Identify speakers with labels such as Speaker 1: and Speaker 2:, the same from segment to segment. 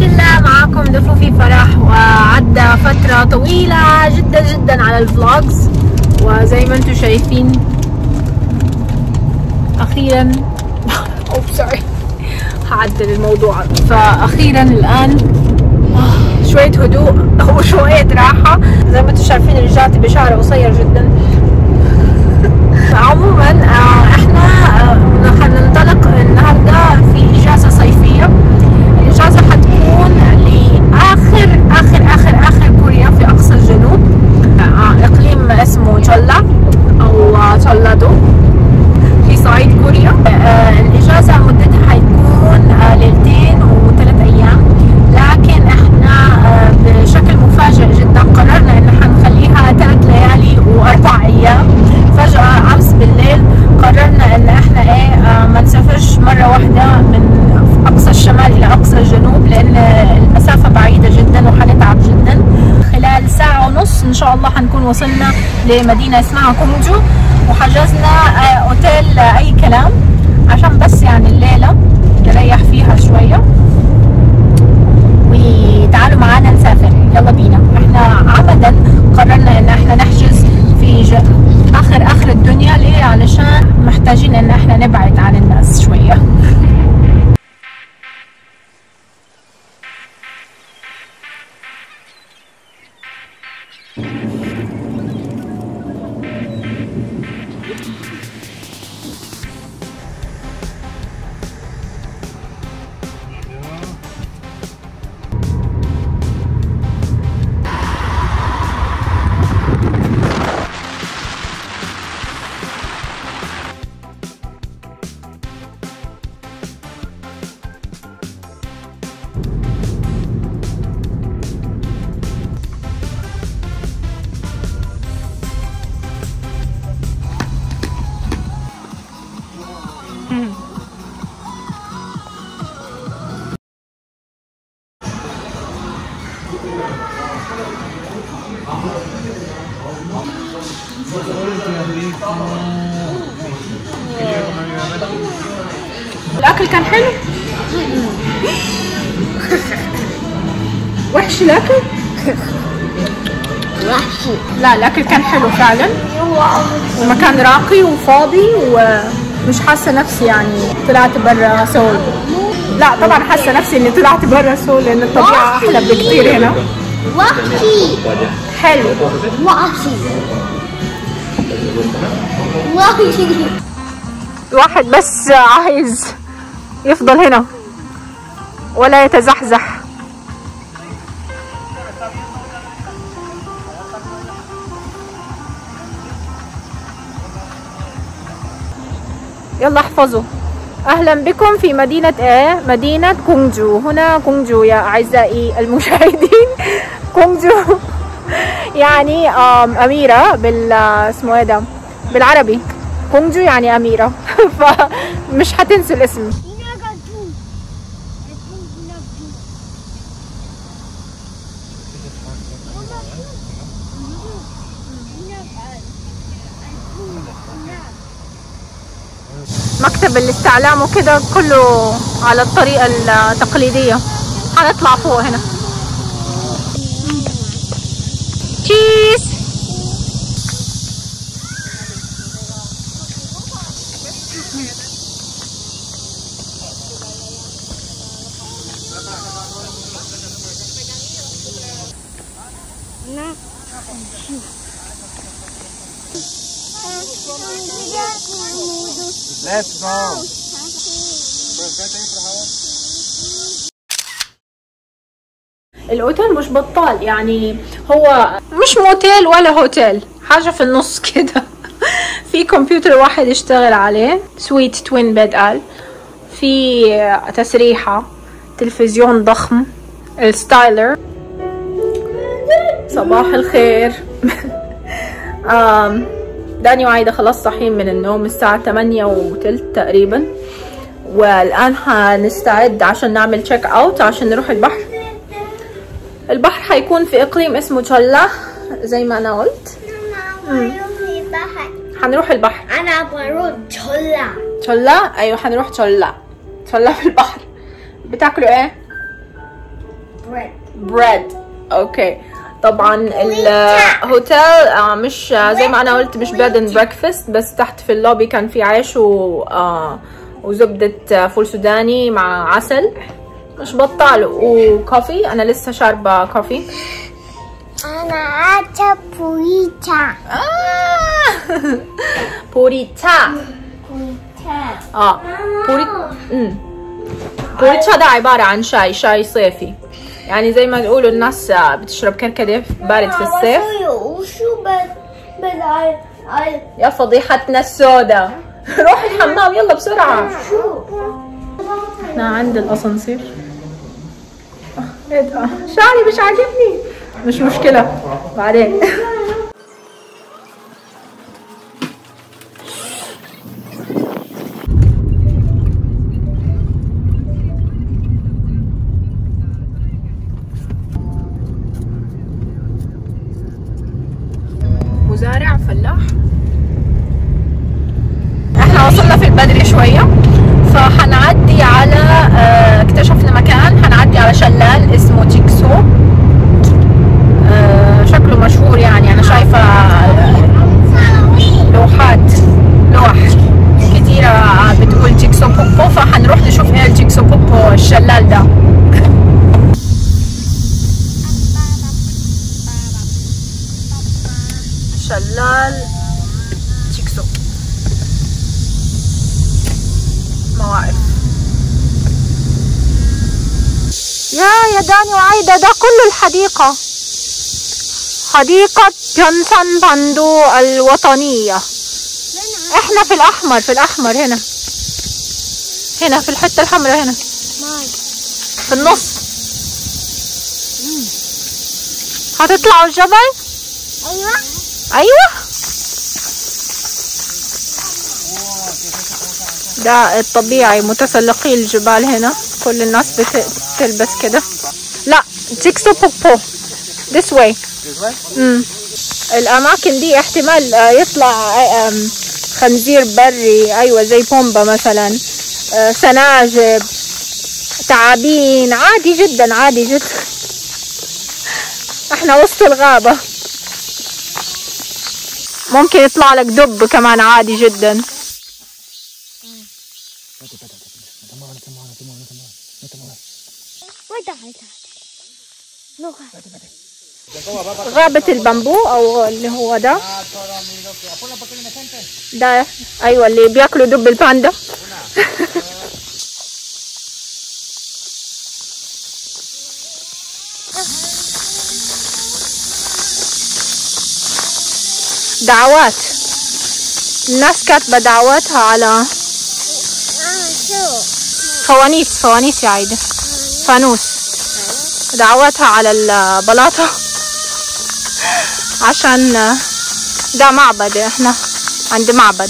Speaker 1: الله، معاكم دفوفي فرح. وعدى فترة طويلة جدا جدا على الفلوجز، وزي ما انتم شايفين اخيرا سوري هعدل الموضوع. فاخيرا الان شوية هدوء وشوية راحة. زي ما انتم شايفين رجعت بشعر قصير جدا. عموما احنا هننطلق النهارده في اجازة صيفية. الاجازة حتكون لاخر اخر اخر اخر كوريا في اقصى الجنوب، اقليم اسمه جولا او جولادو في صعيد كوريا. الاجازة مدتها حيكون ليلتين و3 ايام، لكن احنا بشكل مفاجئ جدا قررنا ان حنخليها 3 ليالي و4 ايام. فجأة امس بالليل قررنا ان احنا ما نسافرش مرة واحدة من اقصى الشمال الى اقصى الجنوب، لان المسافة بعيدة جدا وحنتعب جدا. خلال ساعة ونص ان شاء الله حنكون وصلنا لمدينة اسمها كونجو، وحجزنا اوتيل اي كلام عشان بس يعني الليلة نريح فيها شوية. وتعالوا معانا نسافر، يلا بينا. احنا عمدا قررنا ان احنا نحجز في اخر الدنيا. ليه؟ علشان محتاجين ان احنا نبعد عن الناس شوية. الأكل كان حلو؟ وحش الأكل؟
Speaker 2: وحشي.
Speaker 1: لا الأكل كان حلو فعلا، ومكان راقي وفاضي، ومش حاسة نفسي يعني طلعت برا سول. لا طبعا حاسة نفسي إني طلعت برا سول، لأن الطبيعة أحلى بكتير هنا.
Speaker 2: وحشي
Speaker 1: حلو.
Speaker 2: وحشي وحشي.
Speaker 1: الواحد بس عايز يفضل هنا ولا يتزحزح. يلا احفظوا. اهلا بكم في مدينة مدينة كونجو. هنا كونجو يا اعزائي المشاهدين. كونجو يعني اميرة اسمه ايه ده بالعربي. كونجو يعني اميرة. فمش هتنسوا الاسم. مكتب الاستعلام وكده كله على الطريقة التقليدية. هنطلع فوق هنا. تشيز.
Speaker 3: Let's go.
Speaker 1: الاوتيل مش بطال، يعني هو مش موتيل ولا هوتيل، حاجة في النص كده. في كمبيوتر واحد يشتغل عليه، سويت توين بيد قال، في تسريحة، تلفزيون ضخم، الستايلر. صباح الخير. داني وعايدة خلاص صاحيين من النوم، الساعة 8:15 تقريبا، والآن هنستعد عشان نعمل تشيك اوت عشان نروح البحر. البحر حيكون في اقليم اسمه جولا زي ما انا قلت. هنروح البحر.
Speaker 2: انا بروح جولا.
Speaker 1: جولا؟ ايوه هنروح جولا. جولا في البحر. بتاكلوا ايه؟ بريد. اوكي. طبعا الهوتيل مش زي ما انا قلت مش بيد اند بريكفاست، بس تحت في اللوبي كان في عيش وزبدة فول سوداني مع عسل مش بطال وكوفي. انا لسه شاربة كوفي.
Speaker 2: أنا عايزة بوريتا.
Speaker 1: بوريتا. بوريتا ده عبارة عن شاي صيفي، يعني زي ما تقولوا الناس بتشرب كركديه بارد في الصيف. يا فضيحتنا السوداء. روح الحمام يلا بسرعة. احنا عند الاسانسير. ايه ده؟ شعري مش عاجبني. مش مشكلة بعدين. مزارع فلاح. احنا وصلنا في البدري شوية، فحنعدي على اكتشفنا مكان حنعدي على شلال اسمه تيكسو. شكله مشهور، يعني انا شايفة لوح كتيرة بتقول تيكسو بوبو، فحنروح نشوف ايه التيكسو بوبو الشلال ده. شلال تيكسو مواقف. يا داني وعايدة ده كله الحديقة، حديقة جونسون باندو الوطنية. احنا في الأحمر هنا في الحتة الحمراء هنا في النص. هتطلعوا الجبل؟ ايوه ده الطبيعي، متسلقي الجبال هنا، كل الناس بتلبس كده. لا تيكسو بوبو this way. الاماكن دي احتمال يطلع خنزير بري، ايوه زي بومبا مثلا، سناجب، تعابين، عادي جدا عادي جدا. احنا وسط الغابة، ممكن يطلع لك دب كمان عادي جدا. غابة البامبو او اللي هو ده ايوه اللي بياكلوا دب الباندا. دعوات، الناس كاتبة دعواتها على فوانيس يا عايدة، فانوس، دعواتها على البلاطة عشان ده معبد، احنا عند معبد.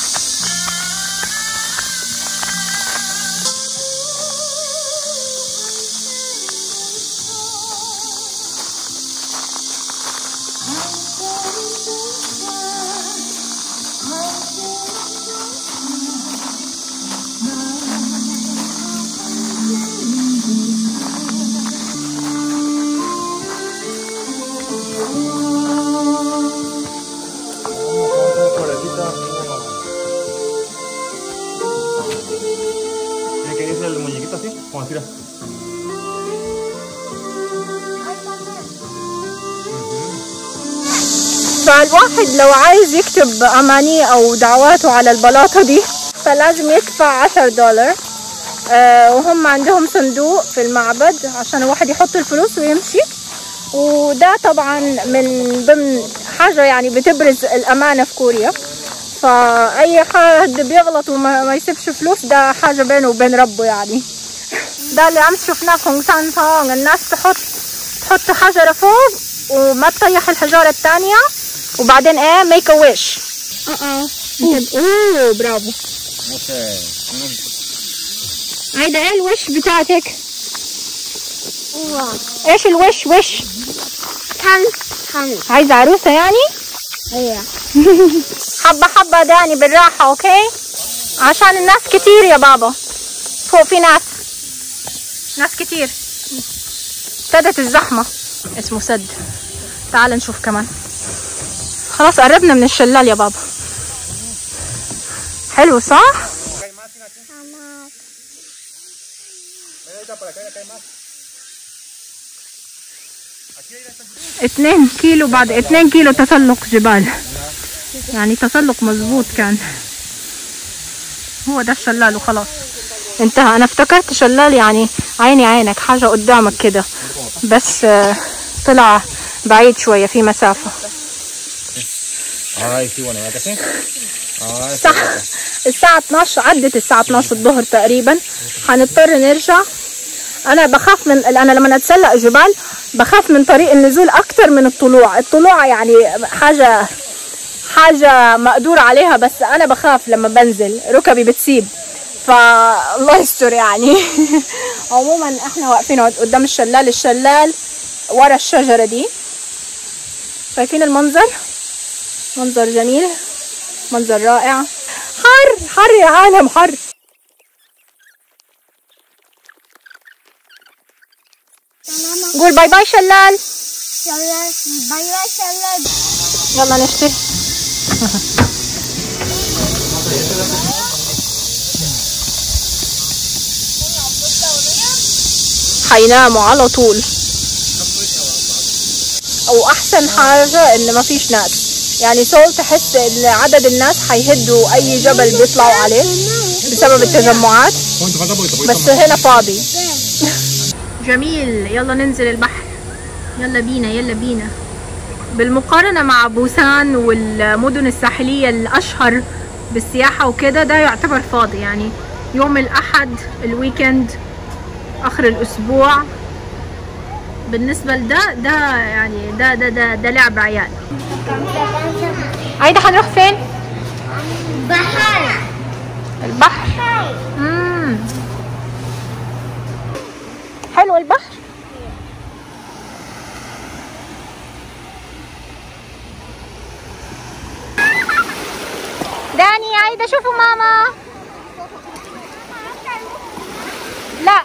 Speaker 1: فالواحد لو عايز يكتب أمانيه أو دعواته على البلاطة دي فلازم يدفع $10. وهم عندهم صندوق في المعبد عشان الواحد يحط الفلوس ويمشي. وده طبعا من ضمن حاجة يعني بتبرز الأمانة في كوريا. فأي حد بيغلط وما يسيبش فلوس ده حاجة بينه وبين ربه يعني. ده اللي أمس شفناه كونغسان سونغ، الناس تحط حجرة فوق وما تطيح الحجارة الثانية وبعدين ايه ميك ا ويش. اوه برافو. هيدا ايه الوش بتاعتك؟ ايش الوش؟ وش عايزة عروسة يعني؟ ايوه. حبة حبة داني بالراحة اوكي؟ عشان الناس كتير يا بابا، فوق في ناس كتير. ابتدت الزحمة. اسمه سد. تعال نشوف كمان. خلاص قربنا من الشلال يا بابا. حلو صح؟ 2 كيلو بعد 2 كيلو تسلق جبال، يعني تسلق مظبوط كان. هو ده الشلال وخلاص انتهى. انا افتكرت شلال يعني عيني عينك حاجة قدامك كده، بس طلع بعيد شوية في مسافة. صح. الساعة 12 عدت، الساعة 12 الظهر تقريبا. هنضطر نرجع. انا بخاف من، انا لما اتسلق جبال بخاف من طريق النزول اكتر من الطلوع. الطلوع يعني حاجة مقدور عليها، بس انا بخاف لما بنزل ركبي بتسيب، فالله يستر يعني. عموما احنا واقفين قدام الشلال. الشلال ورا الشجرة دي، شايفين المنظر؟ منظر جميل، منظر رائع. حر يا عالم، حر. قول باي باي شلال.
Speaker 2: باي باي شلال.
Speaker 1: يلا نشتري. حيناموا على طول. واحسن حاجة ان ما فيش ناس، يعني سول تحس ان عدد الناس حيهدوا اي جبل بيطلعوا عليه بسبب التجمعات، بس هنا فاضي. جميل. يلا ننزل البحر. يلا بينا يلا بينا. بالمقارنة مع بوسان والمدن الساحلية الأشهر بالسياحة وكده، ده يعتبر فاضي. يعني يوم الأحد، الويكند، آخر الأسبوع، بالنسبة لده يعني ده لعب عيال. عايدة هنروح فين؟
Speaker 2: بحر.
Speaker 1: البحر. حلو البحر. داني عايدة شوفوا ماما. لا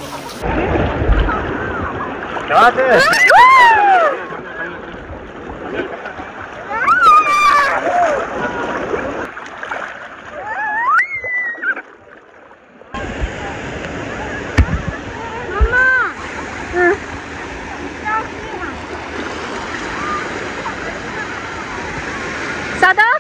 Speaker 1: صدق.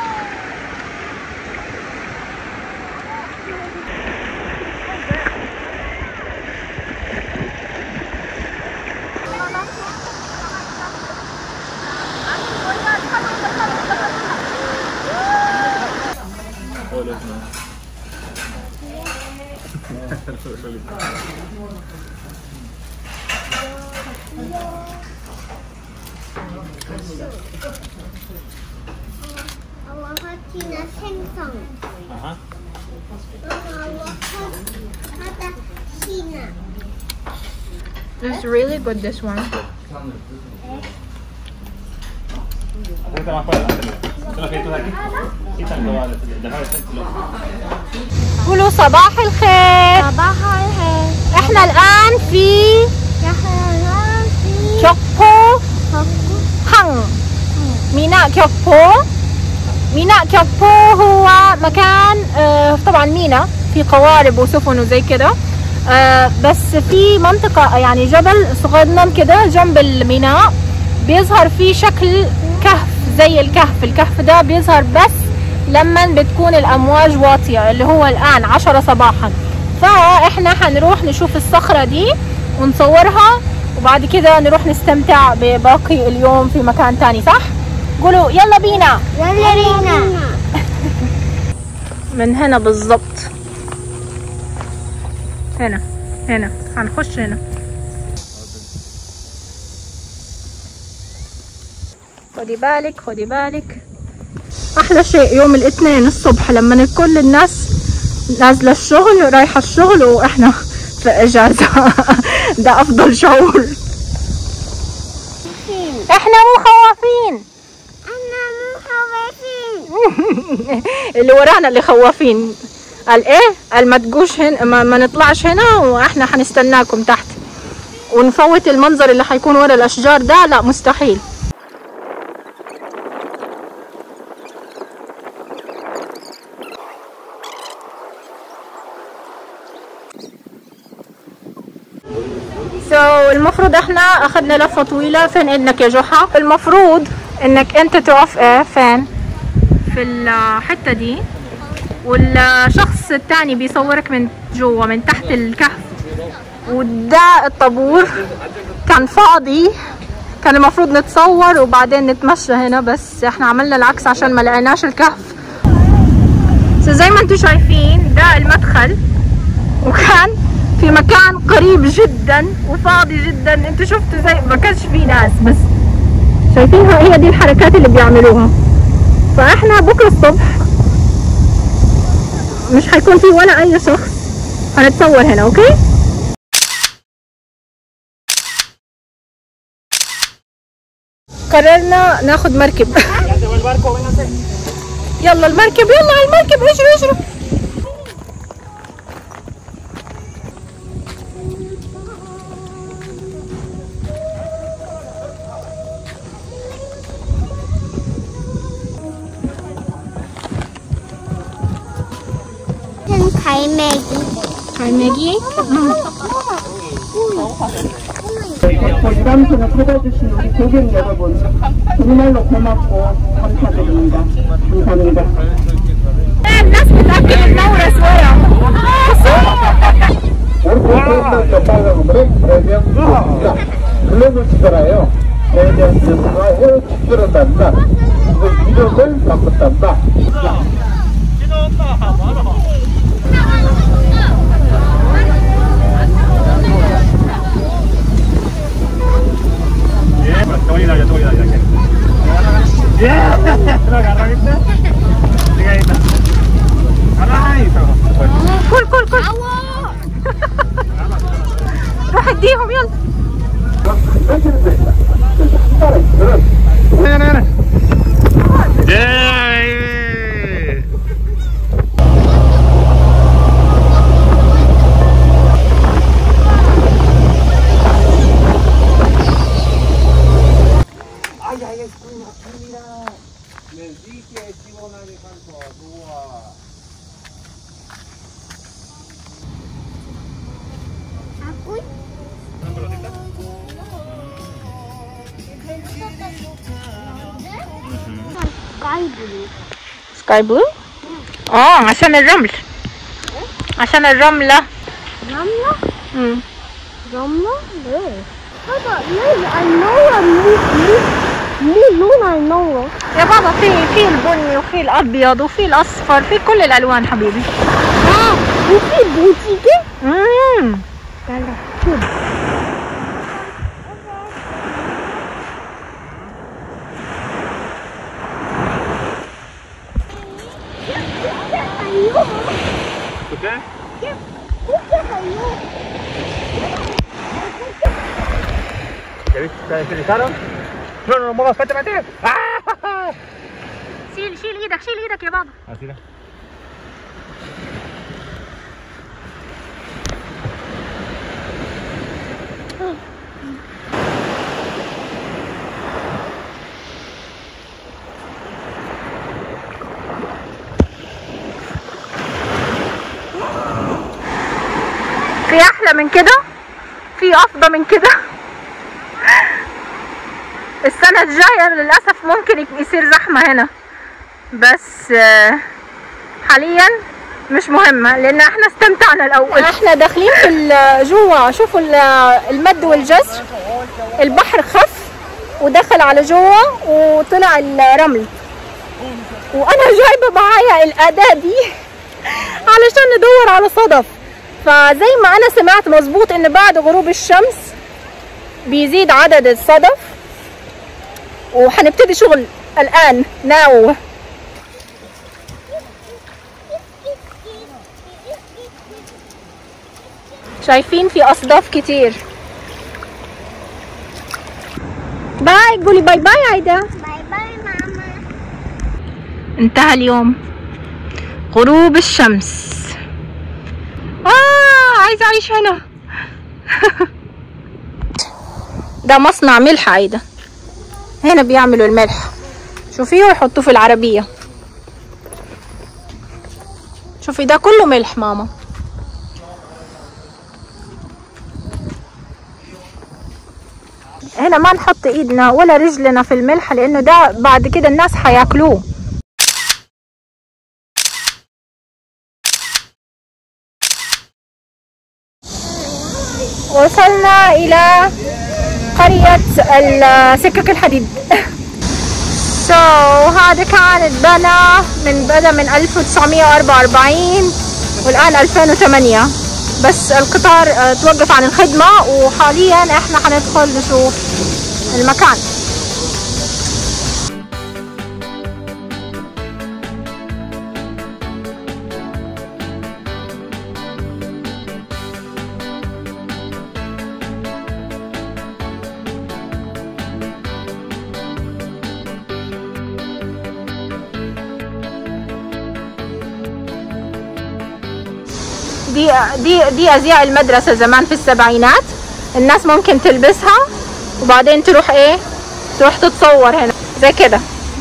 Speaker 1: It's really good, this one. قولوا صباح الخير.
Speaker 2: صباح الخير.
Speaker 1: احنا الآن في كيوكبو هانغ. ميناء كيوكبو. ميناء كيوكبو هو مكان طبعا ميناء في قوارب وسفن وزي كده، بس في منطقة يعني جبل صغنن كده جنب الميناء بيظهر فيه شكل كهف زي الكهف. الكهف ده بيظهر بس لما بتكون الأمواج واطية، اللي هو الآن 10 صباحا. فإحنا هنروح نشوف الصخرة دي ونصورها، وبعد كده نروح نستمتع بباقي اليوم في مكان تاني. صح؟ قولوا يلا بينا.
Speaker 2: يلا بينا.
Speaker 1: من هنا بالظبط. هنا هنخش هنا. خدي بالك خدي بالك. احلى شيء يوم الاثنين الصبح لما كل الناس نازله الشغل رايحه الشغل واحنا في اجازه. ده افضل شعور. احنا مو خوافين. اللي ورانا اللي خوافين. قال ايه؟ قال ما تجوش هنا، ما نطلعش هنا، واحنا هنستناكم تحت. ونفوت المنظر اللي حيكون ورا الاشجار ده، لا مستحيل. المفروض احنا اخذنا لفه طويله. فين اذنك يا جحا؟ المفروض انك انت تقف فين؟ في الحته دي، والشخص الثاني بيصورك من جوا من تحت الكهف. وده الطابور كان فاضي، كان المفروض نتصور وبعدين نتمشى هنا، بس احنا عملنا العكس عشان ما لقيناش الكهف. زي ما انتم شايفين ده المدخل، وكان في مكان قريب جدا وفاضي جدا. انتوا شفتوا زي ما كانش فيه ناس، بس شايفينها هي دي الحركات اللي بيعملوها. فاحنا بكره الصبح مش هيكون في ولا اي شخص، هنتصور هنا. اوكي، قررنا ناخد مركب. يلا المركب، يلا على المركب، اجروا اجروا. 갈매기?
Speaker 3: 부담스러 찾아주신 우리 고객 여러분, 정말로 고맙고 감사드립니다. 감사합니다.
Speaker 1: الناس بتأكل النورة شوية.
Speaker 3: 글로벌 지도라요. 대한민국과 해외 축제를 단다. 이름을 바꿨단다.
Speaker 1: كل روح اديهم يلا. سكاي بلو؟ عشان الرمل. عشان الرملة.
Speaker 2: رملة؟ رملة؟ ليه؟ هذا ليه؟ ليه لون النور؟
Speaker 1: يا بابا في البني وفي الابيض وفي الاصفر، في كل الالوان حبيبي.
Speaker 2: وفي بوتيكي؟
Speaker 1: يلا شوف.
Speaker 3: ¿Se deslizaron? No, no, no, espérate, espérate.
Speaker 1: شيل ايدك يا بابا.
Speaker 3: Así da.
Speaker 1: في احلى من كده؟ في افضل من كده؟ السنة الجاية للأسف ممكن يصير زحمة هنا، بس حاليا مش مهمة لأن احنا استمتعنا الأول. احنا داخلين في جوا، شوفوا المد والجزر، البحر خف ودخل على جوا وطلع الرمل، وأنا جايبة معايا الأداة دي علشان ندور على صدف. فزي ما أنا سمعت مظبوط إن بعد غروب الشمس بيزيد عدد الصدف، وحنبتدي شغل الآن ناو. شايفين في أصداف كتير. باي، قولي باي باي عايدة.
Speaker 2: باي باي ماما.
Speaker 1: انتهى اليوم، غروب الشمس. عايزة أعيش هنا. ده مصنع ملح عايدة، هنا بيعملوا الملح. شوفيه ويحطوه في العربية. شوفي ده كله ملح ماما. هنا ما نحط ايدنا ولا رجلنا في الملح لانه ده بعد كده الناس حياكلوه. وصلنا الى قرية سكك الحديد. هذا كان بدا من 1944 والان 2008، بس القطار توقف عن الخدمة وحاليا احنا حندخل نشوف المكان. دي ازياء المدرسة زمان في السبعينات، الناس ممكن تلبسها وبعدين تروح تروح تتصور هنا زي كده.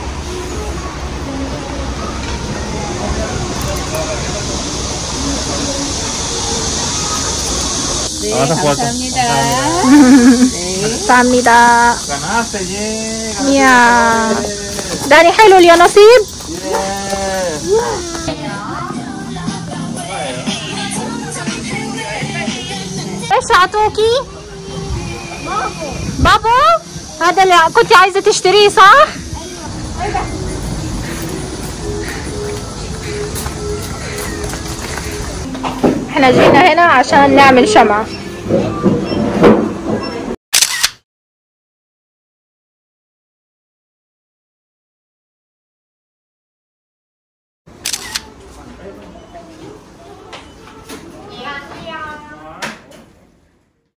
Speaker 1: 감사합니다. يا داني حلو يا نصيب. ايش اعطوكي؟ بابو هذا اللي كنت عايزة تشتريه صح؟ احنا جينا هنا عشان نعمل شمعة.